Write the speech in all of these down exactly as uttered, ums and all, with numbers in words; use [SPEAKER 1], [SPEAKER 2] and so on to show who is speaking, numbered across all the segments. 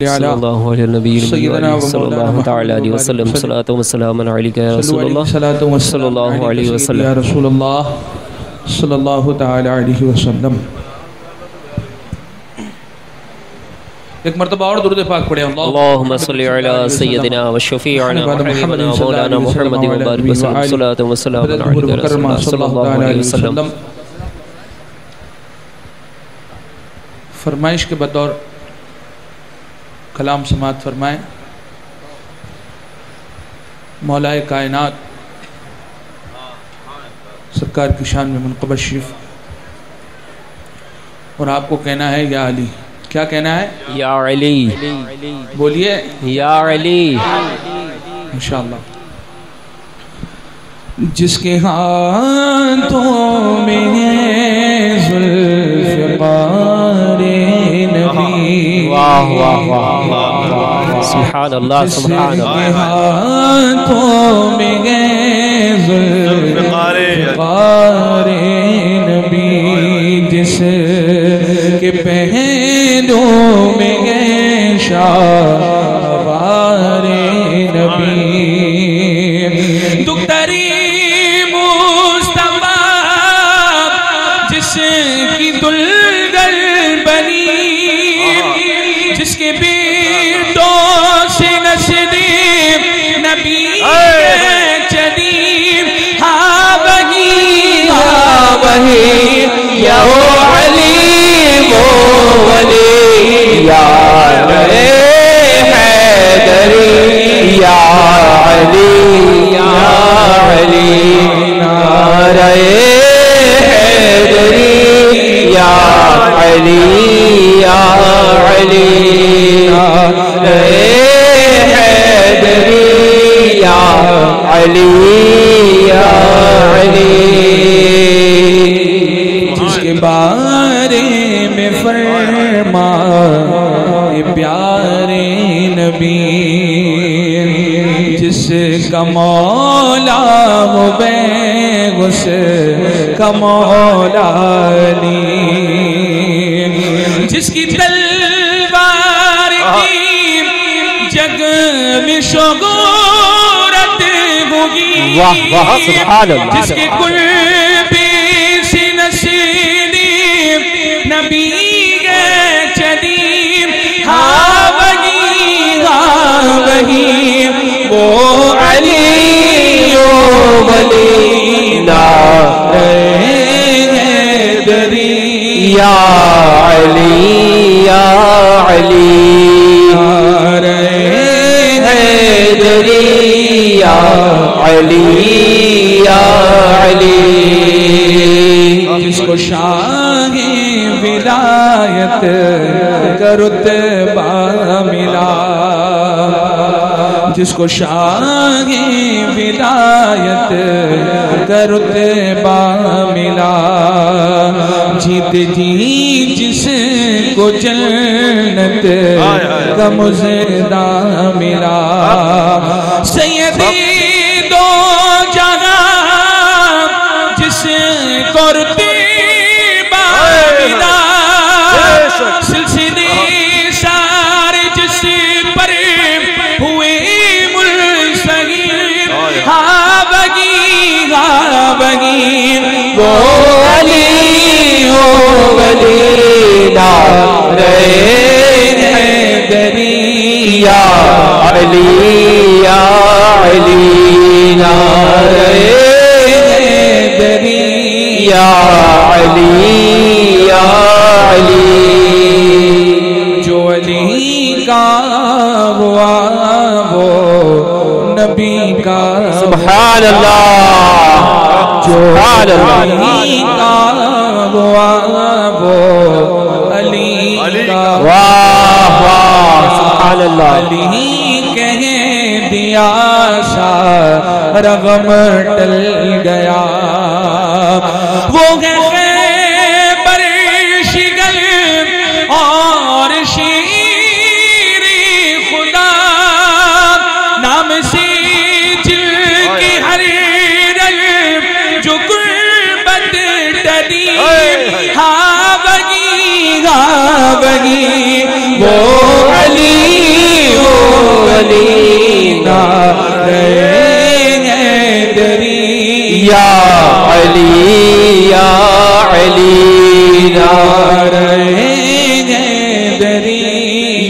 [SPEAKER 1] सल्लल्लाहु अलैहि वसल्लम सल्लल्लाहु अलैहि वसल्लम।
[SPEAKER 2] एक मर्तबा और दुरूद पाक पढ़े।
[SPEAKER 1] अल्लाहुम्मा सल्लि अला सय्यदिना व शफीअना व हबीबना मौलाना मुहम्मद व बारिक वसल्लम सल्लल्लाहु अलैहि वसल्लम।
[SPEAKER 2] फरमाइश के बतौर कलाम समात फरमाए। मौलाए कायनात सरकार की शान में मुनक़बत शरीफ, और आपको कहना है या अली। क्या कहना है?
[SPEAKER 1] या अली।
[SPEAKER 2] बोलिए
[SPEAKER 1] या अली।
[SPEAKER 2] इंशाअल्लाह। जिसके हाथों में ज़ुल्फ़िक़ारे नबी,
[SPEAKER 1] वाह वाह वाह सुभान अल्लाह सुभान अल्लाह।
[SPEAKER 2] हाथों में ज़ुल्फ़िक़ारे नबी, जिसके पहनों में शाहवारे नबी, दुख्तरी मुस्तफा जिसकी दुल्हन बनी, जिसके बेटों से नस्ल नबी चली, हाँ वही हाँ वही या अली वो अली, या रे हैदरी या अली या अली, नारे हैदरी या अली या अली, नारे हैदरी या अली या अली। जिसके बारे में फरमाए प्यारे नबी, जिसका मौला वो बेगुस का मौला अली, जिसकी तलवार की जग में शोहरत होगी,
[SPEAKER 1] वाह वाह सुभान अल्लाह।
[SPEAKER 2] जिसके कुल से नस्ली नबी चली, हाँ वही हाँ वही वो अली ओ वली, नारे हैदरी या अली या अली, नारे हैदरी या अली या अली। जिसको शाहे विलायत का रुतबा मिला, जिसको शाहे विलायत का रुतबा मिला, जीत जी जिसको जन्नत का मुजदा मिला, सैयदी दो जहां जिसको रुतबा मिला, सिलसिले सारे जिस पर हुए मुल्सगिर, हाँ बगी हाँ बगी वो अली ओ वली, नारे हैदरी या अली या अली, नारे हैदरी या अली या अली। जो अली का हुआ वो नबी का
[SPEAKER 1] सुभान अल्लाह।
[SPEAKER 2] जो अली का हुआ वो अली का,
[SPEAKER 1] वाह वाह सुभान अल्लाह।
[SPEAKER 2] अली कह दिया सा रगम टल गया, वो है खैबर शिगल और शीरे खुदा, नाम से जिनके हर रंग जो गुर्बत डरी, हाँ बगी हाँ बगी वो अली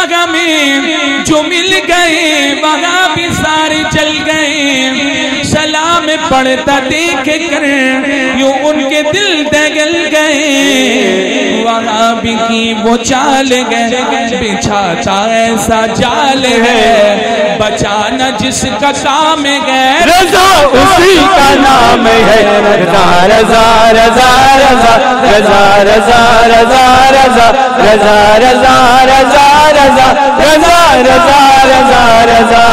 [SPEAKER 2] राग में जो मिल गए वहाँ भी सारे चल गए। सलाम पढ़ता देख कर यूं उनके दिल दगल गए। वहाँ भी की वो चाल गए बिछाता ऐसा जाल है बचाना जिसका काम गए
[SPEAKER 1] रजा उसी का नाम है। रजा रजा रजा रजा रजा रजा रजा रजा रजा रजा रजा रजा रजा रजा रजा रजा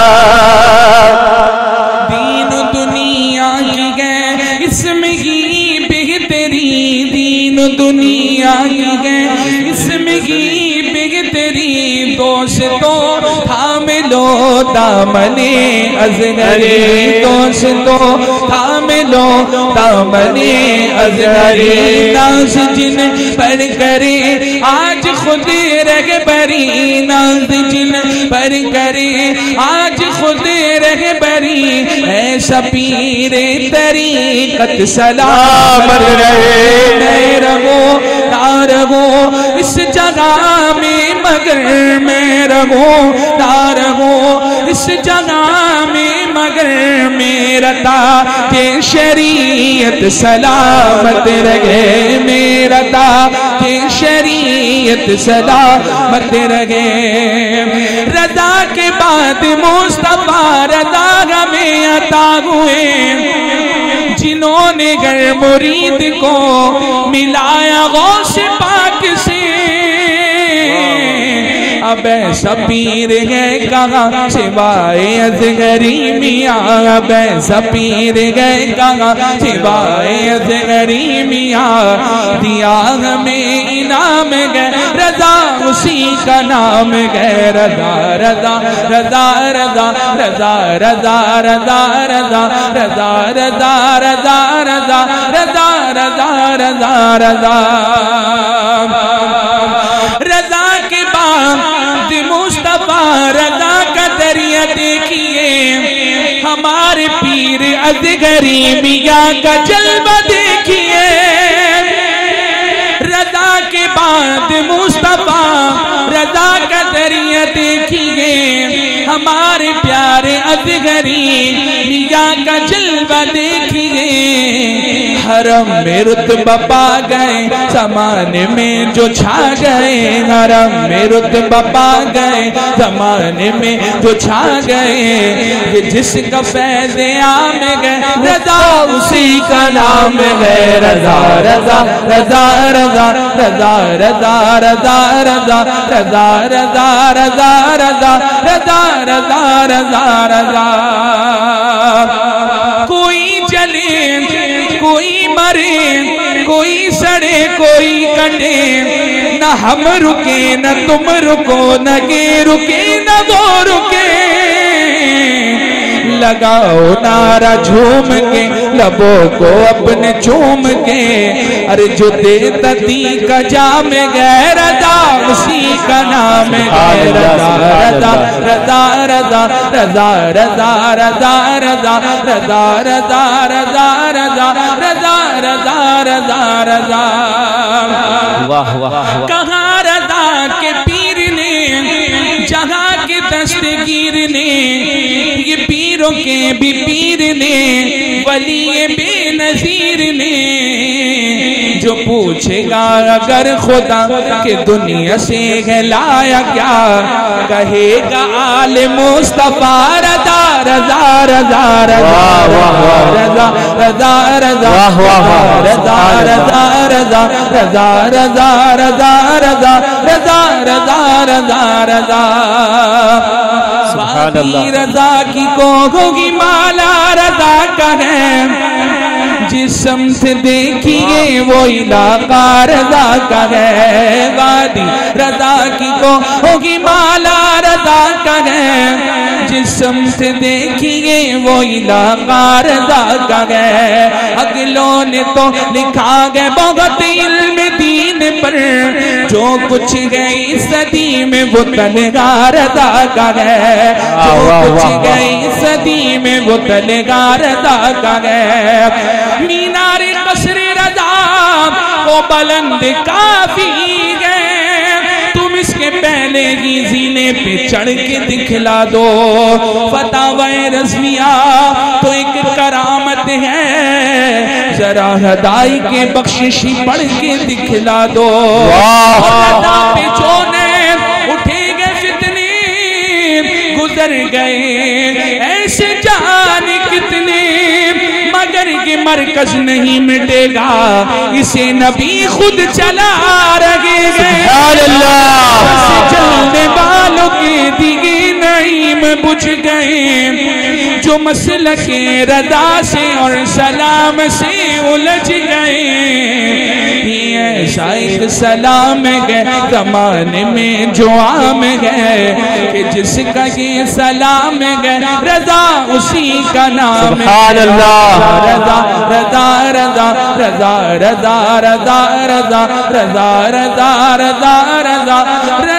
[SPEAKER 2] दीन दुनिया की गए इसमें ही बेहतरी। दीन दुनिया की गए इसमें ही बेहतरी। दोस्तों थाम लो दामने अज़हरी। दोस्तों थाम लो दामने अज़हरी। नाज़ जिन पर करे आज खुद रहबरी। नाज़ जिन पर करे आज खुद रहबरी। ऐसा पीरे तरीक़त सलामत रहे। मैं रहो ना रहो इस जगह में मगर मैं रहो ना रहो इस जगह में मगर मेरा ताक़े शरीयत सलामत रहे। मेरा ताक़े शरीयत सलामत रहे। रज़ा के बाद मुस्तफ़ा रज़ा हमें अता हुए। जिन्होंने गर मुरीद को मिलाया गौस पाक से। अब ऐसा पीर है कहाँ सिवाय अज़हरी मियाँ। अब ऐसा पीर है कहाँ सिवाय अज़हरी मियाँ। दिया हमें इनाम गए रज़ा उसी का नाम गए। रज़ा रज़ा रज़ा रज़ा रज़ा रज़ा रज़ा रज़ा रज़ा रज़ा रज़ा रज़ा रज़ा रज़ा रज़ा रज़ा रज़ा के बाद मुस्तफ़ा रज़ा का दरिया देखिए। हमारे पीर अज़हरी मियाँ का जलवा देखिए। रज़ा के बाद मुस्तफ़ा रज़ा का दरिया देखिए। हमारे प्यारे अज़हरी मियाँ का जलवा देखिए। हरम में रुतबा पा गए ज़माने में जो छा गए। हरम में रुतबा पा गए ज़माने में जो छा गए। जिसका फैज़ आम गए रज़ा उसी का नाम है। रज़ा रज़ा रज़ा रज़ा रज़ा रज़ा रज़ा रज़ा रज़ा रज़ा रज़ा रज़ा रज़ा रज़ा रज़ा रज़ा। कोई जले कोई मरे कोई सड़े कोई कटे। न हम रुके न तुम रुको न ये रुके न वो रुके। लगाओ नारा झूम के लबों को अपने चूम के। अरे जो देता दी का जाम गए रज़ा उसी का नाम गए। रज़ा रज़ा रज़ा रज़ा रज़ा रज़ा रज़ा रज़ा रज़ा रज़ा रज़ा रज़ा रज़ा रज़ा रज़ा रज़ा।
[SPEAKER 1] वाह वाह।
[SPEAKER 2] कहाँ रज़ा के पीर ने जहाँ के दस्तगीर ने। ये पीरों के भी पीर ने वली बेनज़ीर ने। जो पूछेगा अगर खुदा के दुनिया से है लाया क्या। कहेगा आले मुस्तफ़ा रज़ा रज़ा रज़ा रज़ा रज़ा रज़ा रज़ा रज़ा रज़ा रज़ा रज़ा रज़ा रज़ा रज़ा रज़ा रज़ा रज़ा रज़ा। बाकी रज़ा की को होगी माला रज़ा का है। जिस समत देखिए वो इलाका रज़ा का है। वादी रज़ा की को होगी माला रज़ा का है। जिस समत देखिए वो इलाका रज़ा का है। अगलों ने तो लिखा गया बहुत इल्म दीन पर। जो कुछ गई सदी में वो तनगा रज़ा का है। जो कुछ गई सदी में वो तनगा रज़ा का है। मीनारे कसरे रज़ा वो बुलंद काफी है। तुम इस इसके पहले ही जीने पे चढ़ के दिखला दो। फतावाए रज़विया तो एक करामत है, जरा हदाई के बख्शिशी पढ़ के दिखला दो। रज़ा पे जो ने उठे गए फितने गुजर गए ऐसे जाने कितने, मगर ये मरकज नहीं मिटेगा, इसे नबी खुद चला रहे चलने वालों के दिए नईम बुझ गए, जो मसल के रदा से और सलाम से उलझ गए। ऐसा एक सलाम गए ज़माने में जो आम गए, कि जिसका ये सलाम गए रजा उसी का नाम है। रजा रजा रजा रजा रजा रजा रजा रजा रजा रजा रजा